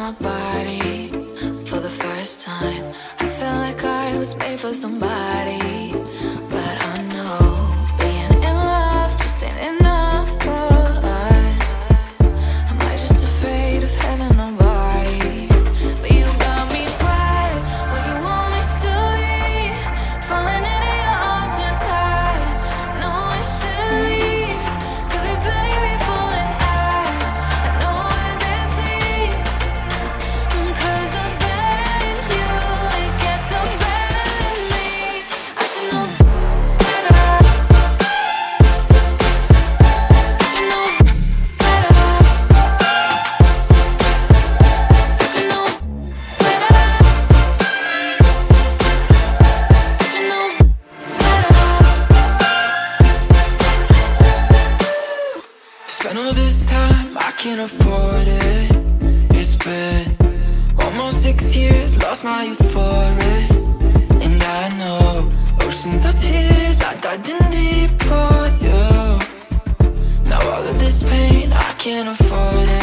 my body for the first time. I felt like I was made for somebody, but I know being in love just ain't enough for us. Am I just afraid of having nobody? But you got me right where you want me to be, falling into your arms when I know I should leave, 'cause we've been here before and I know where this leads. 'Cause I'm better than you, it gets no better than me. I should know better. I should know better. I should know better. I should know better. Spent all this time, I can't afford it. It's been almost 6 years, lost my youth for it. And I know oceans of tears, I dive in deep for you. Now all of this pain, I can't afford it.